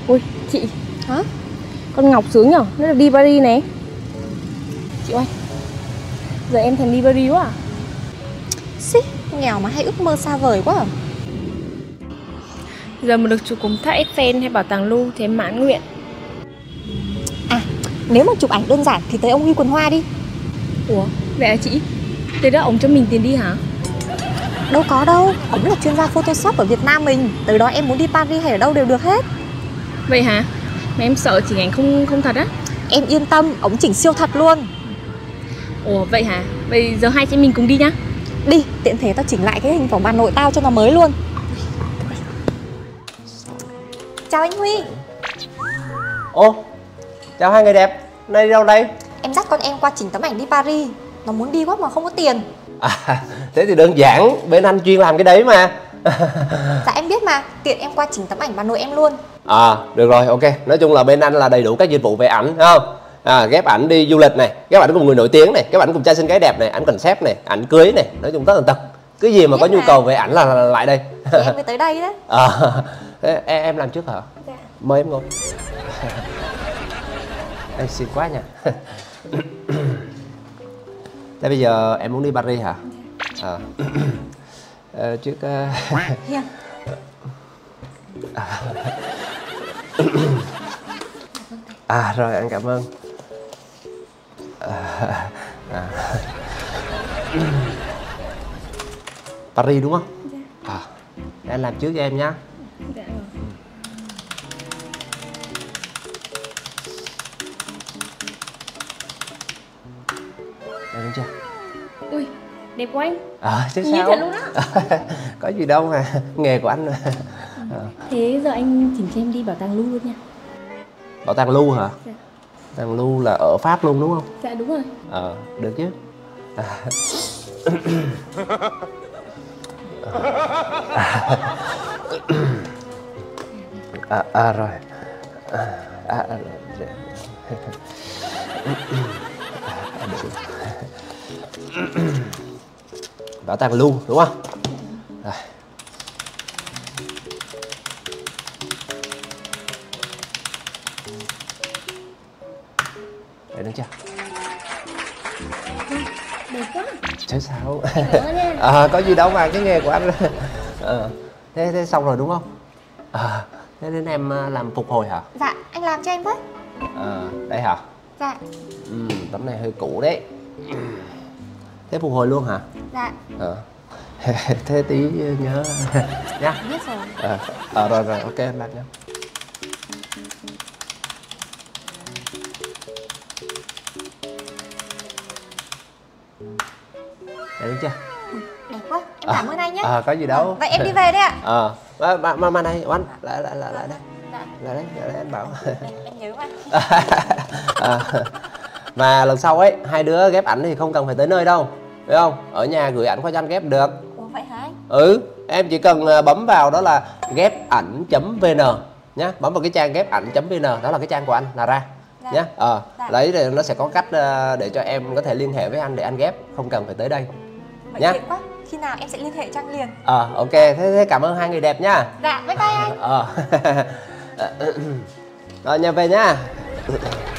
Ui chị, Hả? con Ngọc sướng nhở, nó được đi Paris này. Chị ơi, giờ em thèm đi Paris quá à. Xí, nghèo mà hay ước mơ xa vời quá à. Giờ mà được chụp cùng tháp Eiffel hay bảo tàng Louvre thì em mãn nguyện. À, nếu mà chụp ảnh đơn giản thì tới ông Huy Quần Hoa đi. Ủa, vậy à chị? Tới đó ông cho mình tiền đi hả? Đâu có đâu, ông là chuyên gia Photoshop ở Việt Nam mình. Tới đó em muốn đi Paris hay ở đâu đều được hết. Vậy hả? Mà em sợ chỉnh ảnh không thật á. Em yên tâm, ông chỉnh siêu thật luôn. Ủa vậy hả? Vậy giờ hai chị mình cùng đi nhá. Đi, tiện thể tao chỉnh lại cái hình vòng bà nội tao cho nó mới luôn. Chào anh Huy. Ô, chào hai người đẹp. Nay đi đâu đây? Em dắt con em qua chỉnh tấm ảnh đi Paris. Nó muốn đi quá mà không có tiền. À, thế thì đơn giản, bên anh chuyên làm cái đấy mà. Dạ em biết mà, tiện em qua chỉnh tấm ảnh bà nội em luôn. À, được rồi, ok. Nói chung là bên anh là đầy đủ các dịch vụ về ảnh, thấy không? À, ghép ảnh đi du lịch này, ghép ảnh cùng người nổi tiếng này, ghép ảnh cùng trai xinh gái đẹp này, ảnh concept này, ảnh cưới này, nói chung tất tần tật. Cái gì mà có nhu cầu về ảnh là lại đây. Thì em mới tới đây đấy. À, em làm trước hả? Dạ. Mời em ngồi. Em xinh quá nha. Thế bây giờ em muốn đi Paris hả? À. Trước Hiền. À rồi, anh cảm ơn. Paris đúng không? Dạ. À, để anh làm trước cho em nhá. Dạ rồi. Đây đúng chưa? Ui, đẹp quá anh. Chứ Nhìn sao? thật luôn á. Có gì đâu mà, nghề của anh mà. Thế giờ anh chỉnh cho em đi bảo tàng Louvre luôn nha. Bảo tàng Louvre hả? Dạ. Bảo tàng Louvre là ở Pháp luôn đúng không? Dạ đúng rồi. Được chứ. Rồi. Bảo tàng Louvre đúng không? Rồi. Đấy đúng chưa? Đẹp quá. Chứ sao? Nhớ nha. Có gì đâu mà, cái nghề của anh. Thế xong rồi đúng không? Thế đến em làm phục hồi hả? Dạ, anh làm cho em với. Đây hả? Dạ. Tấm này hơi cũ đấy. Thế phục hồi luôn hả? Dạ. Thế tí nhớ nha. Biết rồi. Rồi, ok em làm nha. Đấy đúng chưa? Đẹp quá, em cảm ơn anh nhé. Có gì đâu. Vậy em đi về đây ạ. Mà này oanh lại đây. Dạ. Lại đây anh bảo. Em nhớ mà. Mà lần sau ấy, hai đứa ghép ảnh thì không cần phải tới nơi đâu, phải không? Ở nhà gửi ảnh qua cho anh ghép được. Ủa vậy hả anh? Em chỉ cần bấm vào đó là ghép ảnh.vn nhá, bấm vào cái trang ghép ảnh.vn, đó là cái trang của anh là ra. Dạ. Nhá. Dạ. Lấy rồi nó sẽ có cách để cho em có thể liên hệ với anh để anh ghép, không cần phải tới đây. Vậy Nhá. tiện quá, khi nào em sẽ liên hệ cho anh liền. Ok, thế cảm ơn hai người đẹp nhá. Dạ, bye bye anh. Rồi nhà về nhá.